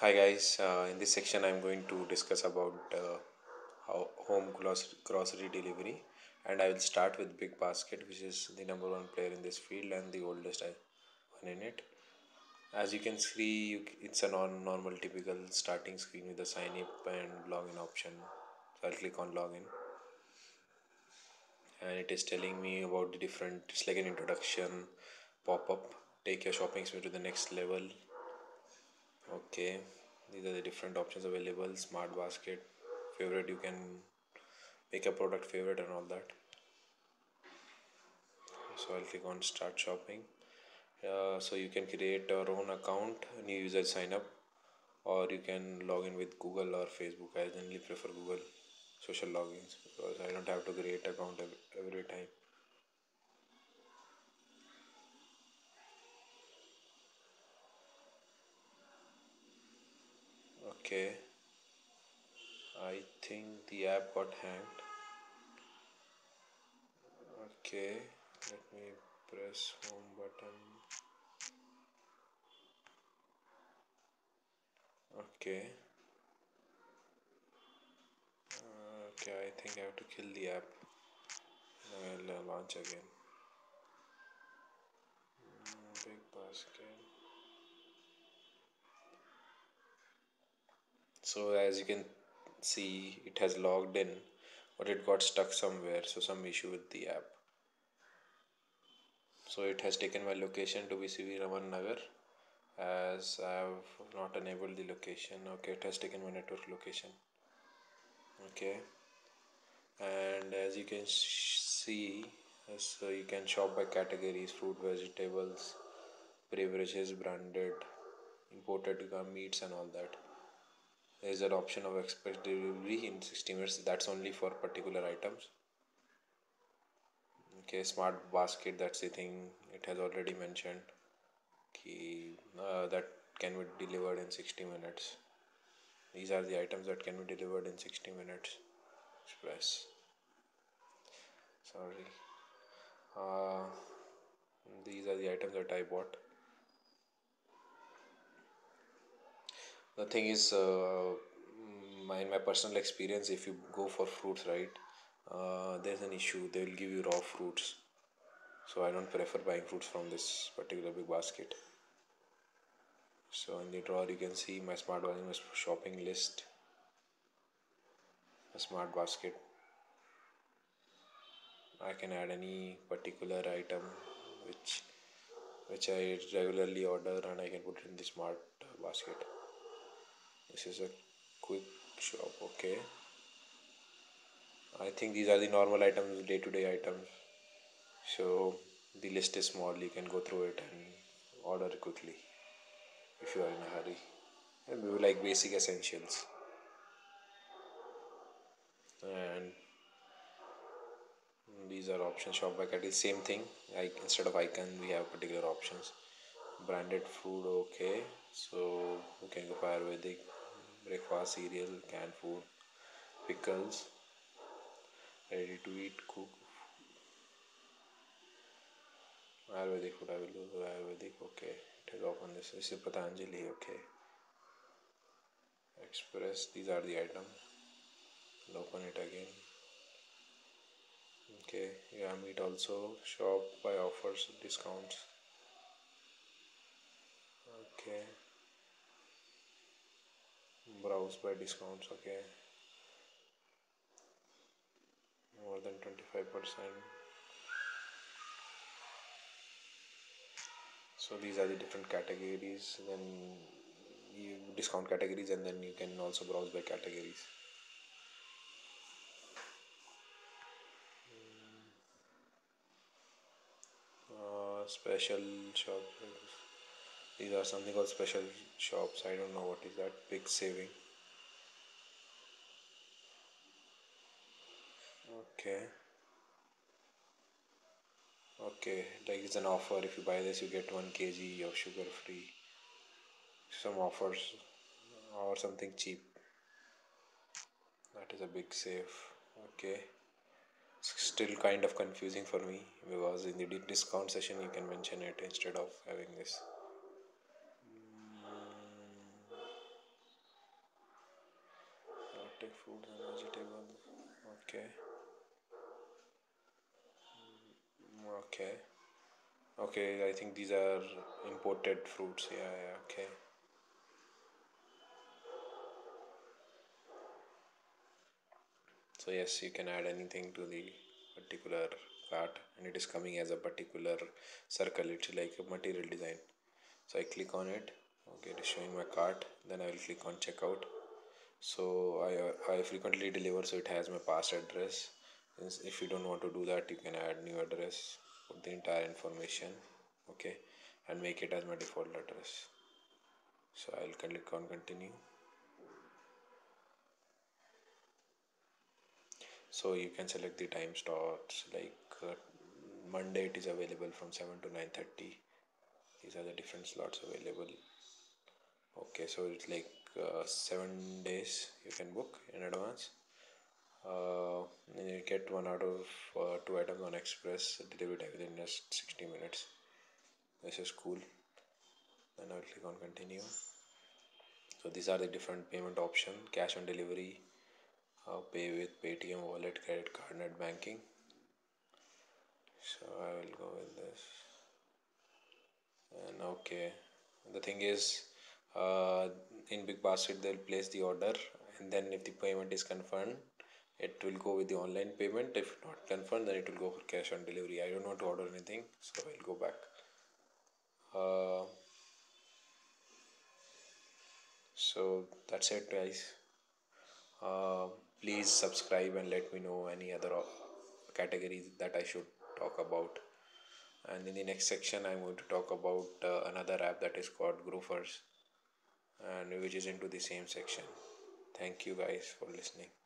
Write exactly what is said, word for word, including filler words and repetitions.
Hi guys, uh, in this section I'm going to discuss about uh, how home grocery, grocery delivery, and I will start with Big Basket, which is the number one player in this field and the oldest uh, one in it. As you can see, you, it's a non normal typical starting screen with the sign up and login option. So I'll click on login, and it is telling me about the different. It's like an introduction pop up. Take your shopping spree to the next level. Okay, these are the different options available. Smart basket, favorite, you can make a product favorite and all that. So I'll click on start shopping. Uh, so you can create your own account, new user sign up, or you can log in with Google or Facebook. I generally prefer Google social logins because I don't have to create account every, every time. Okay, I think the app got hacked. Okay, let me press home button. Okay, uh, okay, I think I have to kill the app. I'll uh, launch again. Mm, Big basket. So as you can see, it has logged in, but it got stuck somewhere. So some issue with the app. So it has taken my location to be C V Raman Nagar, as I have not enabled the location. Okay, it has taken my network location. Okay, and as you can see, so you can shop by categories: fruit, vegetables, beverages, branded, imported meats, and all that. There is an option of express delivery in sixty minutes. That's only for particular items. Okay, smart basket, that's the thing it has already mentioned. Key, uh, that can be delivered in sixty minutes. These are the items that can be delivered in sixty minutes. Express. Sorry. Uh, these are the items that I bought. The thing is, uh, my, in my personal experience, if you go for fruits, right, uh, there's an issue. They will give you raw fruits. So I don't prefer buying fruits from this particular big basket. So in the drawer, you can see my smart my shopping list, a smart basket. I can add any particular item which which I regularly order, and I can put it in the smart basket. This is a quick shop. Okay, I think these are the normal items, day to day items. So the list is small. You can go through it and order quickly if you are in a hurry. And we like basic essentials. And these are options. Shop by category, same thing. Like instead of icon, we have particular options. Branded food, okay. So we can go for Ayurvedic, breakfast, cereal, canned food, pickles, ready to eat, cook. Ayurvedic food, I will go for Ayurvedic, okay. It is open. This, this is Patanjali, okay. Express, these are the items. I'll open it again. Okay, yeah, meat also. Shop by offers, discounts. Okay, browse by discounts, okay. More than twenty-five percent. So these are the different categories. Then you discount categories, and then you can also browse by categories. Uh, special shop. These are something called special shops. I don't know what is that. Big saving. Okay. Okay. Like it's an offer. If you buy this, you get one kg of sugar free. Some offers or something cheap. That is a big save. Okay. Still kind of confusing for me because in the deep discount session you can mention it instead of having this. fruits and vegetables. Okay. Okay. Okay, I think these are imported fruits. Yeah, yeah, okay. So yes, you can add anything to the particular cart, and it is coming as a particular circle. It's like a material design. So I click on it. Okay, it is showing my cart. Then I will click on checkout. So I uh, I frequently deliver, so it has my past address. If you don't want to do that, you can add new address, put the entire information, okay, and make it as my default address. So I'll click on continue. So you can select the time slots, like uh, Monday it is available from seven to nine thirty. These are the different slots available. Okay, so it's like uh, seven days you can book in advance. Uh, and you get one out of uh, two items on express delivered within just sixty minutes. This is cool. Then I'll click on continue. So these are the different payment option: cash on delivery, uh, pay with Paytm wallet, credit card, net banking. So I will go with this. And okay, the thing is, uh, in Big Basket they'll place the order, and then if the payment is confirmed, it will go with the online payment. If not confirmed, then it will go for cash on delivery. I don't want to order anything, so I'll go back. Uh, so that's it, guys. Uh, please subscribe and let me know any other categories that I should talk about. And in the next section, I'm going to talk about uh, another app that is called Groofers, and which is into the same section. Thank you guys for listening.